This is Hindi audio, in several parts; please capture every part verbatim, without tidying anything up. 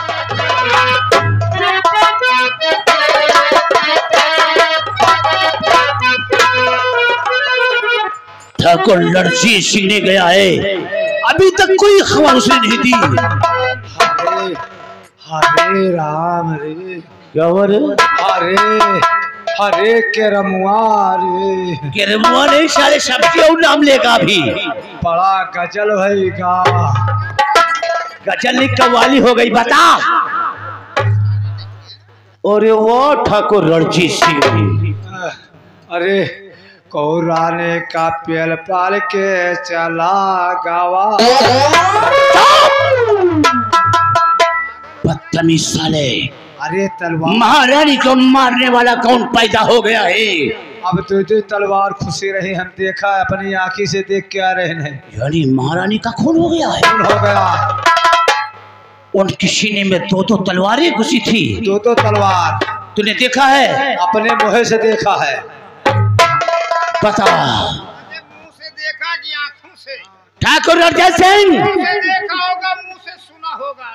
ठाकुर रणजीत सिंह ने गया है, अभी तक कोई खबर उसने नहीं दी। हरे हरे राम रे, क्या हुआ रे? हरे हरे के रमुआ रे, के रमुआ नहीं सारे सबके और नाम लेगा अभी। बड़ा गजल भईगा, गजल ने कव्वाली हो गई बता। अरे वो ठाकुर रणजीत सिंह, अरे कौराने का पेल पाल के चला गावा। बदतमीज साले, अरे तलवार महारानी को मारने वाला कौन पैदा हो गया है? अब तो जो तलवार खुशी रही, हम देखा अपनी आंखी से देख के आ रहे हैं। यानी महारानी का खून हो गया है? खून हो गया। उनके सीने में दो दो तलवारें घुसी थी। दो दो तलवार तूने देखा है? अपने मुँह से देखा है। बता। मुंह से देखा कि आंखों से? ठाकुर रणजीत सिंह मुंह से देखा होगा, मुंह से सुना होगा।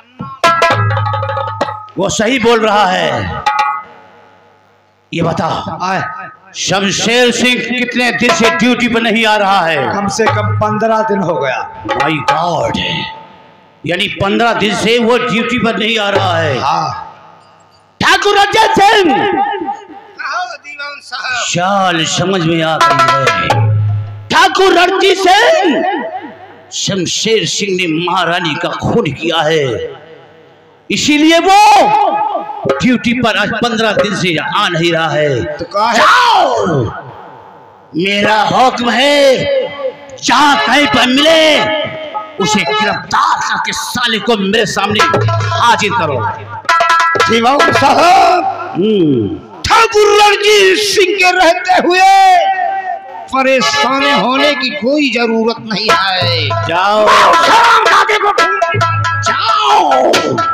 वो सही बोल रहा है। ये बता, शमशेर सिंह कितने दिन से ड्यूटी पर नहीं आ रहा है? कम से कम पंद्रह दिन हो गया। माय गॉड, यानी पंद्रह दिन से वो ड्यूटी पर नहीं आ रहा है। ठाकुर रणजीत सिंह, चाल समझ में आ गई है। ठाकुर रणजीत सिंह, शमशेर सिंह ने महारानी का खून किया है, इसीलिए वो ड्यूटी पर आज पंद्रह दिन से आ नहीं रहा है। तो कहा है? जाओ, मेरा हुक्म है, जहां कहीं पर मिले उसे गिरफ्तार करके साले को मेरे सामने हाजिर करो। साहब, ठाकुर रणजीत सिंह के रहते हुए परेशान होने की कोई जरूरत नहीं है। जाओ जाओ।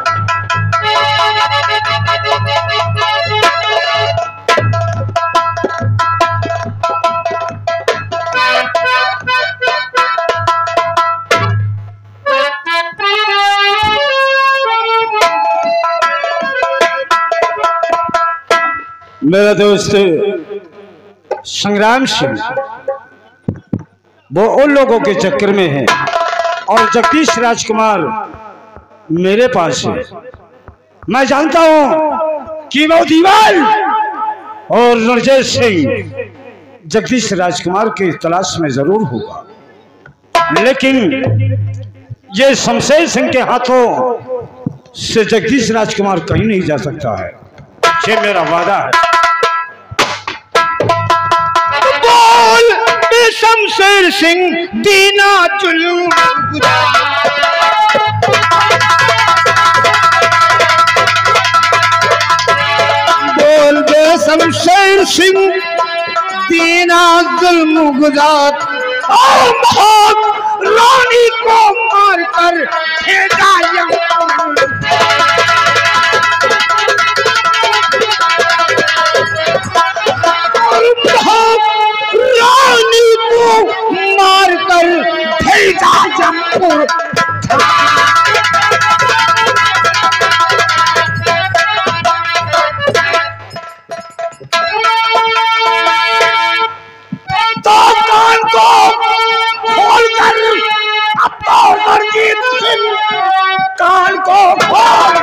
मेरा दोस्त संग्राम सिंह वो उन लोगों के चक्कर में है और जगदीश राजकुमार मेरे पास है। मैं जानता हूं कि वो दीवार और रणजीत सिंह जगदीश राजकुमार की तलाश में जरूर होगा, लेकिन ये शमशेर सिंह के हाथों से जगदीश राजकुमार कहीं नहीं जा सकता है। ये मेरा वादा है। बोल शमशेर सिंह दीना जुल्म, बोल बे शमशेर सिंह दीना जुल्म गुजार, और रानी को मारकर भेजा रानी को मारकर भेजा जमपुर। तो कान को खोलकर अब तो रणजीत सिंह कान को खोल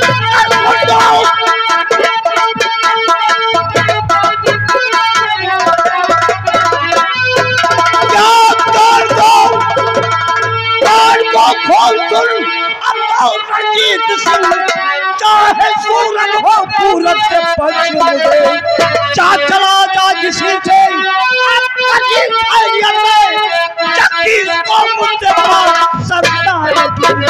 खोल सुन। अब तो रणजीत सिंह चाहे सूरज हो पूरब से पश्चिम में, जा चला जा जिससे जगदीश को मुझसे पार सकता है।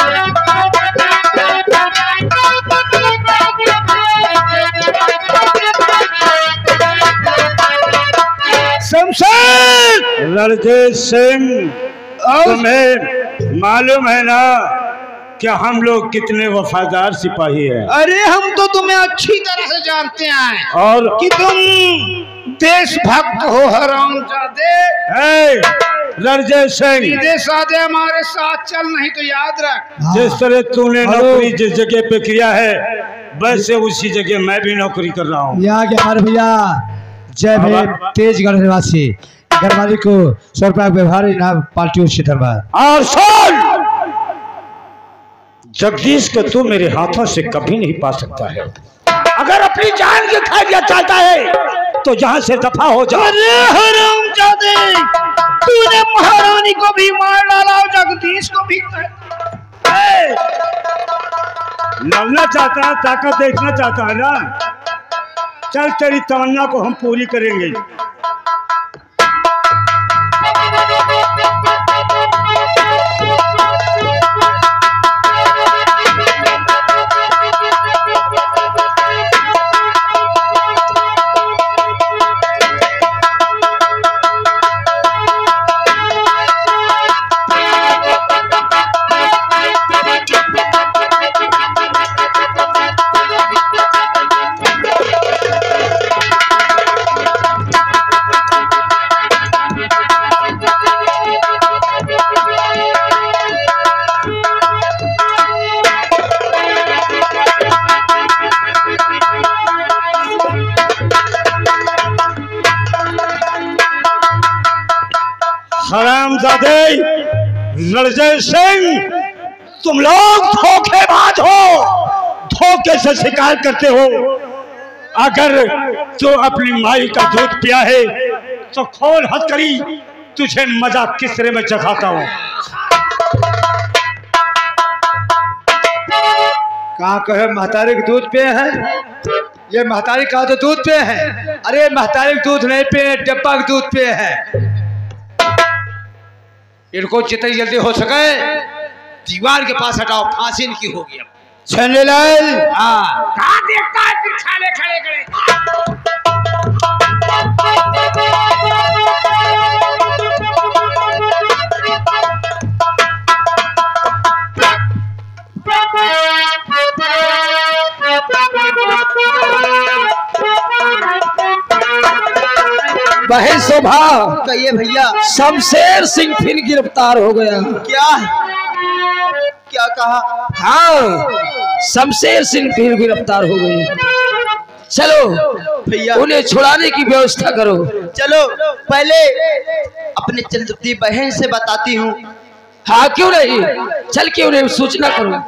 शमशेर रणजीत सिंह, तुम्हें मालूम है ना कि हम लोग कितने वफादार सिपाही हैं? अरे हम तो तुम्हें अच्छी तरह से जानते हैं और कि तुम देशभक्त हो हरामजादे। रणजय सिंह, सीधे साधे हमारे साथ चल, नहीं तो याद रख जिस तरह तूने नौकरी जिस जगह पे किया है वैसे उसी जगह मैं भी नौकरी कर रहा हूँ। यहाँ के हमारे भैया जय भीम तेजगढ़ निवासी गढ़वाली को सौ रुपया व्यवहार इनाम पार्टी क्षेत्र में। और सुन, जगदीश को तू मेरे हाथों से कभी नहीं पा सकता है। अगर अपनी जान की खैरियत चाहता है तो जहां से दफा हो जा। अरे हरामजादे, तूने महारानी को भी मार डाला और जगदीश को भी। लड़ना चाहता है, ताकत देखना चाहता है ना, चल तेरी तमन्ना को हम पूरी करेंगे। हरामजादे रणजय सिंह, तुम लोग धोखेबाज हो, धोखे से शिकार करते हो। अगर तू अपनी माई का दूध पिया है तो खोल हथकड़ी, तुझे मजा किस तरह में चखाता हूँ। कहा कहे महतारी के दूध पे है, ये महतारी का तो दूध पे है। अरे महतारी के दूध नहीं पे, डब्बा के दूध पे है। इनको जितनी जल्दी हो सके दीवार के पास हटाओ, फांसी इनकी होगी। अब छन्नीलाल, हाँ कहाँ देखता है पिछाले खड़े खड़े। बहन शोभा, कहिए भैया। शमशेर सिंह फिर गिरफ्तार हो गया। क्या क्या कहा? हाँ, शमशेर सिंह फिर गिरफ्तार हो गए। चलो भैया, उन्हें छुड़ाने की व्यवस्था करो। चलो पहले अपने चंद्रवती बहन से बताती हूँ। हाँ क्यों नहीं, चल के उन्हें सूचना करो।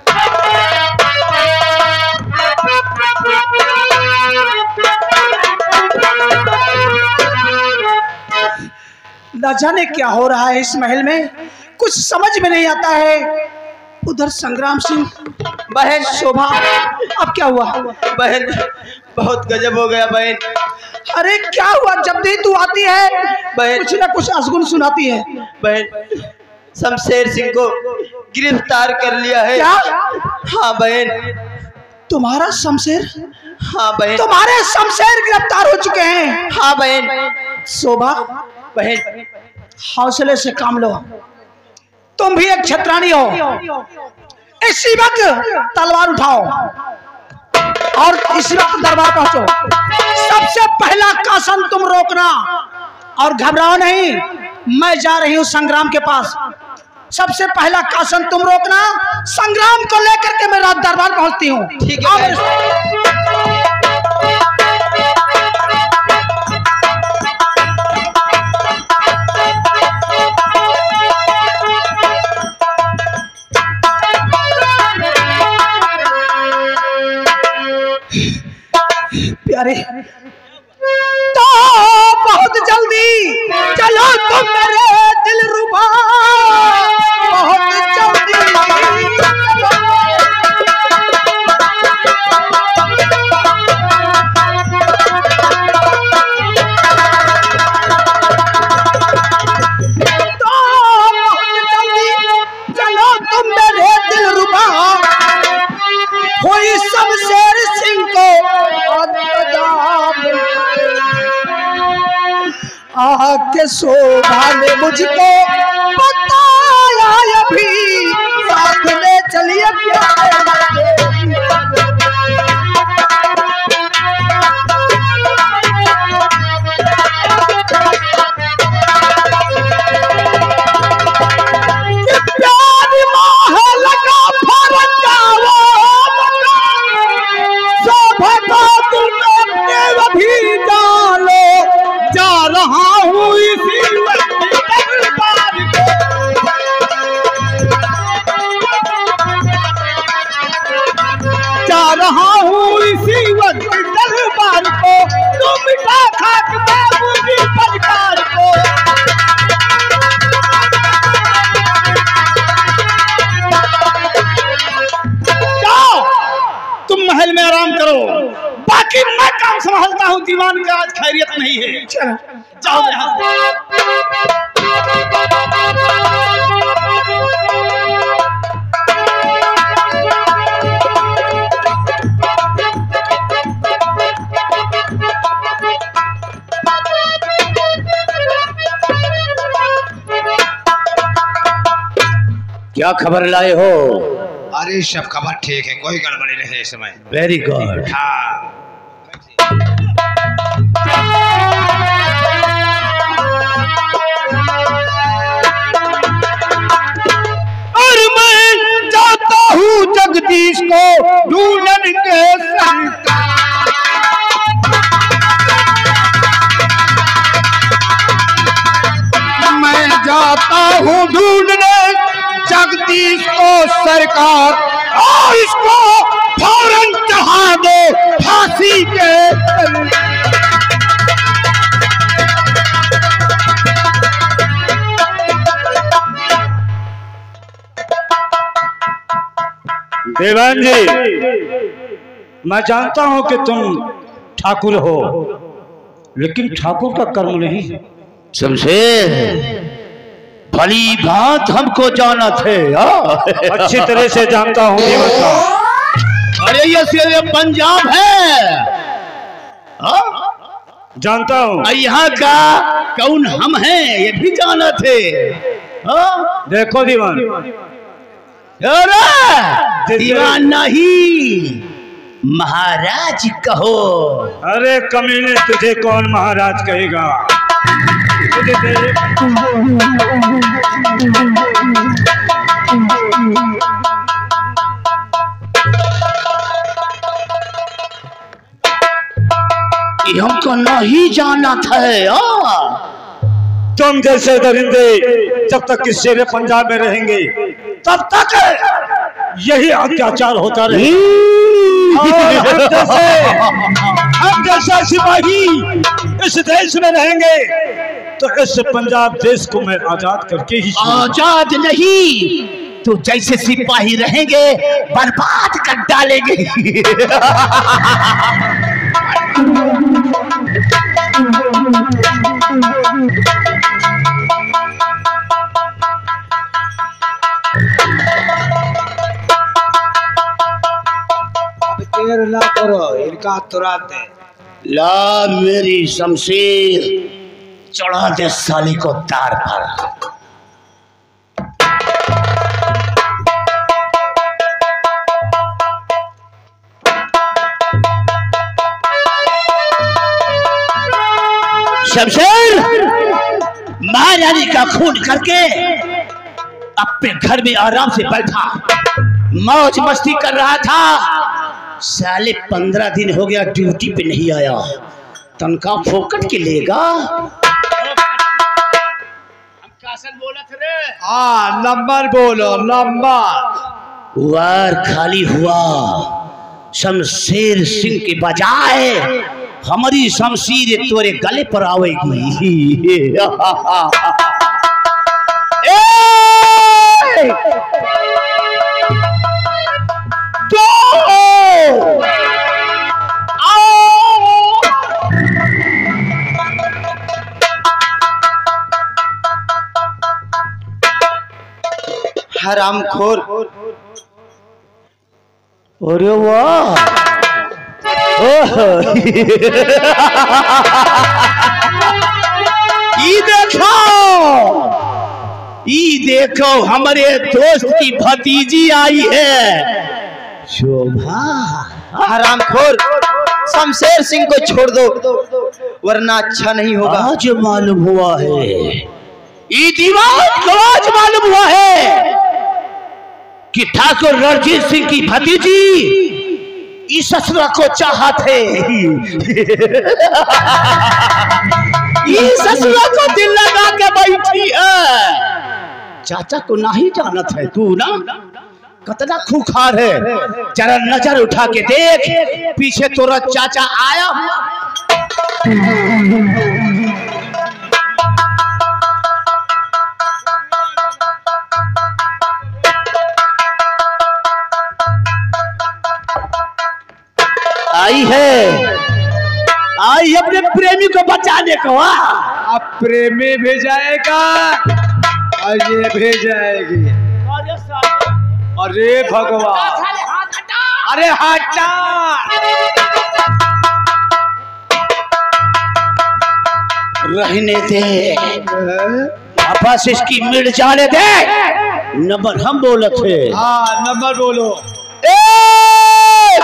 न जाने क्या हो रहा है इस महल में, कुछ समझ में नहीं आता है। उधर संग्राम सिंह, बहन शोभा, अब क्या हुआ? बहन बहुत गजब हो गया बहन। अरे क्या हुआ? जब भी तू आती है बहन, कुछ ना कुछ अशगुन सुनाती है। बहन शमशेर सिंह को गिरफ्तार कर लिया है। क्या? हाँ बहन। तुम्हारा शमशेर? हाँ बहन। तुम्हारे शमशेर गिरफ्तार हो चुके हैं? हाँ बहन। शोभा बहन हौसले से काम लो, तुम भी एक छत्रानी हो। इसी वक्त तलवार उठाओ और इसी वक्त दरबार पहुंचो। सबसे पहला कासन तुम रोकना और घबराओ नहीं, मैं जा रही हूं संग्राम के पास। सबसे पहला कासन तुम रोकना, संग्राम को लेकर के मैं रात दरबार पहुंचती हूँ। ठीक है। प्यारे, तो बहुत जल्दी चलो तुम मेरे दिल रुबा, बहुत जल्दी चलो। तो बहुत जल्दी चलो तुम मेरे दिल रुबा, कोई शमशेर सिंह को है। चलो जाओ यहाँ से। क्या खबर लाए हो? अरे सब खबर ठीक है, कोई गड़बड़ी नहीं है इस समय। Very good. हाँ और मैं जाता हूँ जगदीश को ढूंढन के संग। मैं जाता हूँ ढूंढने जगदीश को सरकार, और इसको फौरन चढ़ा दो फांसी के तले। देवान जी, मैं जानता हूं कि तुम ठाकुर हो, लेकिन ठाकुर का कर्म नहीं। शमशेर, भली बात हमको जाना थे। अच्छी तरह से जानता हूँ देवर साहब। अरे ये सिर्फ पंजाब है। हाँ? जानता हूँ। यहाँ का कौन हम हैं ये भी जाना थे। हाँ? देखो दीवान, अरे दीवान नहीं, महाराज कहो। अरे कमीने, तुझे कौन महाराज कहेगा? तुझे तेरे... ये हमको नहीं जाना था। तुम जैसे दरिंदे जब तक इस शेरे पंजाब में रहेंगे तब तक यही अत्याचार होता रहे। हम जैसे हम जैसा सिपाही इस देश में रहेंगे तो इस पंजाब देश को मैं आजाद करके ही छोड़ूंगा। आजाद नहीं, तो जैसे सिपाही रहेंगे बर्बाद कर डालेंगे। देर ना करो, इनका तुरंत ला मेरी शमशीर, चढ़ा दे साली को तार पर। शमशेर, महारानी का खून करके अपने घर में आराम से बैठा मौज मस्ती कर रहा था। साले पंद्रह दिन हो गया ड्यूटी पे नहीं आया, तनखा फोकट के लेगा। हाँ नंबर बोलो, नंबर। वार खाली हुआ। शमशेर सिंह के बजाय हमारी शमशीर तोरे गले पर आवेगी। तो हरामखोर। अरे वाह, ई देखो, ई देखो हमारे दोस्त की भतीजी आई है, शोभा। हरामखोर, शमशेर सिंह को छोड़ दो वरना अच्छा नहीं होगा। आज मालूम हुआ है, ई दीवान को आज मालूम हुआ है कि ठाकुर रणजीत सिंह की भतीजी इस ससुरा को चाहा थे। इस ससुरा को दिल लगा के बैठी है। चाचा को नहीं जाना था तू ना, कितना खूंखार है। जरा नजर उठा के देख, पीछे तोरा चाचा आया हुआ। आई है, आई अपने प्रेमी को बचाने को। अब प्रेमी भी जाएगा और ये भी जाएगी। अरे भगवान, अरे हटा, रहने दे, वापस इसकी मिट जाने दे। नंबर हम बोले थे। हाँ नंबर बोलो। एक,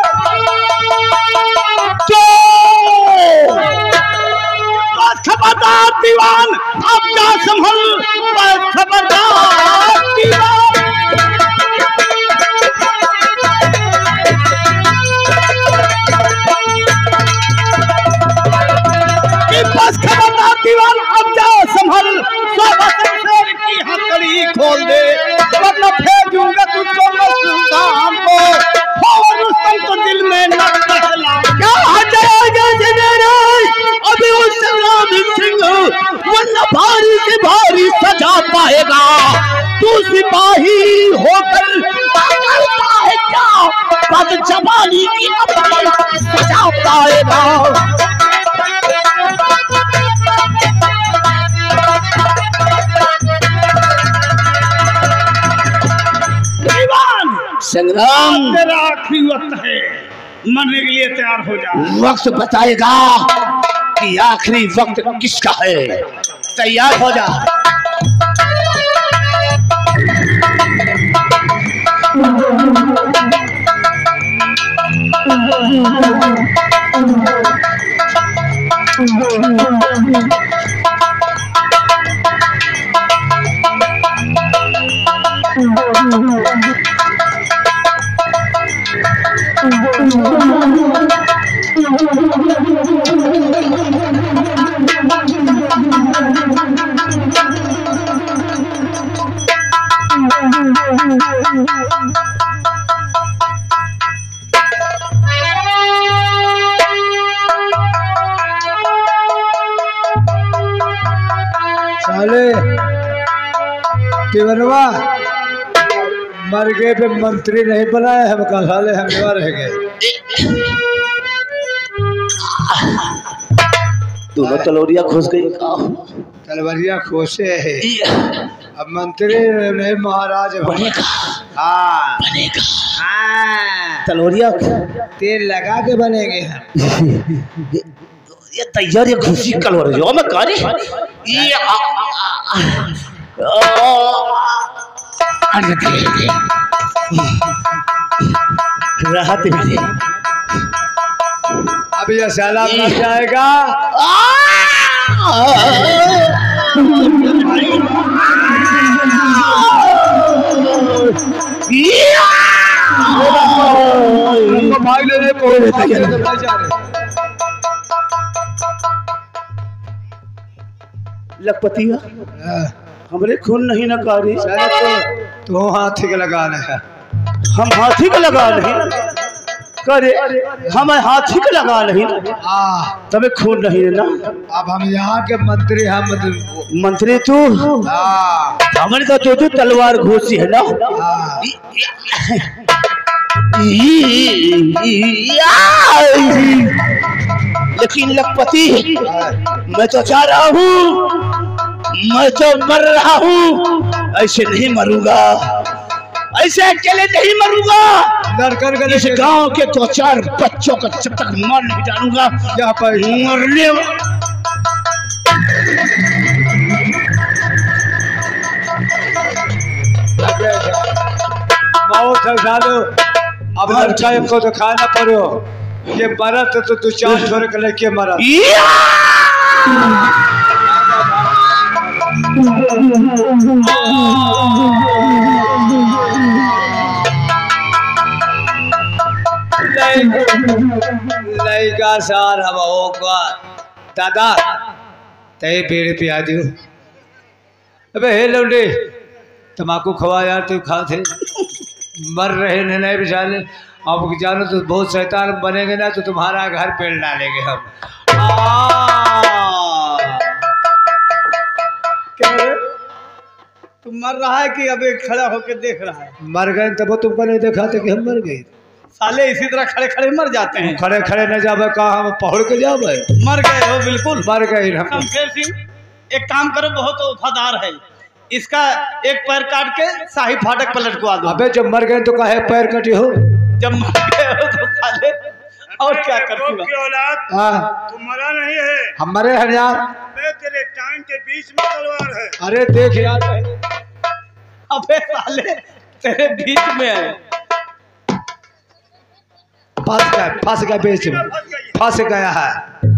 दो, खबरदार दीवान, अब क्या संभल, खबरदार दीवान। बस खबरदार दीवान, अब जाओ संभल, शेर की हथकड़ी खोल दे, वरना भेजूंगा तुझको मसूदाम को, और रुस्तम को दिल में न बहला। क्या जाएगा जनेरा अभी उस संग्राम सिंह, वरना भारी से भारी सजा पाएगा। तू सिपाही होकर करता है क्या, बद जवानी की अपनी सजा पाएगा। संग्राम तेरा आखिरी वक्त है, मरने के लिए तैयार हो जा। वक्त बताएगा कि आखिरी वक्त किसका है। तैयार हो जा। साले तिवनवा मर गए पे मंत्री नहीं बनाए हम का, साले हम जवा रह गए। दोनों तलोरिया घुस गई। तलवारियां खोसे है, अब मंत्री नहीं महाराज बनेगा। हाँ बनेगा। हाँ तलोरिया तेल लगा के बनेंगे हम। ये तैयार, ये घुसी कलवरिया में कारे ये आ, आ, आ, अरे दे दे राहत मिले। अब ये सैलाब लग जाएगा। भाई ले लखपतिया हमरे खून नहीं न कारी। तो हाथी के लगाना है, हम हाथी को लगा नहीं करे, हम हाथी को लगा नहीं तबे खून नहीं है ना। अब हम यहाँ के मंत्री हैं। मंत्री तू हमारे तो तू तू तलवार घोसी है ना। लेकिन लखपति मैं तो चाह रहा हूँ, मैं तो मर रहा हूँ, ऐसे नहीं मरूंगा, ऐसे अकेले नहीं मरूंगा। इस गांव के दो चार बच्चों को जब तक मार नहीं डालूंगा क्या पर मरने अब लड़का को तो खाना पड़ो। ये मरा तो तू तो चार छोड़ के लेके मरा। लड़का सार हम होगा दादा तय पेड़ पे आ दियो। अबे हे लौंडे तम्बाकू खवा यार, तू खा थे मर रहे ने नहीं बेचारे। अब जानो तो बहुत शैतान बनेंगे ना तो तुम्हारा घर पेड़ डालेंगे हम। क्या रे? तू मर रहा है कि अबे खड़ा होकर देख रहा है? मर गए तब तुमको नहीं देखा था कि हम मर गए। साले इसी तरह खड़े खड़े मर जाते हैं। खड़े खड़े न जावे कहा हम पहुड़ के जावे। मर गए हो बिल्कुल मर गए हम। शमशेर सिंह एक काम करो, बहुत वफादार है, इसका एक पैर काट के शाही फाटक पर लटकवा दो। अबे जब मर गए तो काहे पैर कटी हो? जब मर गए हो तो साले और क्या करती औलाद हाँ तू मरा नहीं है, हमारे हैं यार। मैं तेरे टांग के बीच में तलवार है। अरे देख यार, अबे साले तेरे बीच में है। फंस गया फंस गया बीच में, फंस गया है।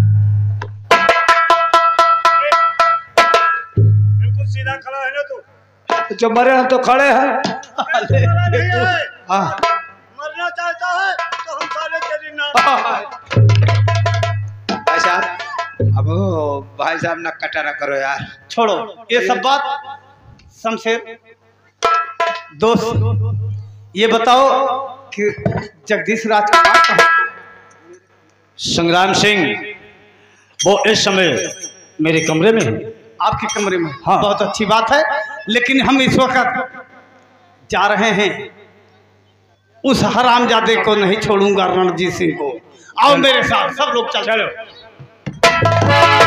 बिल्कुल सीधा खड़ा है ना तू। जो मरे हम तो खड़े हैं। साले नहीं है, हाँ मरना चाहता है तो हम साले तेरी नाम। भाई साहब, अब ओ, भाई साहब ना कटा ना करो यार। छोड़ो ये सब बात। शमशेर दोस्त ये बताओ कि जगदीश राजकुमार कहाँ? संग्राम सिंह वो इस समय मेरे कमरे में है। आपके कमरे में? हाँ। बहुत अच्छी बात है, लेकिन हम इस वक्त जा रहे हैं, उस हरामजादे को नहीं छोड़ूंगा, रणजीत सिंह को। आओ मेरे साथ सब लोग चल। चलो।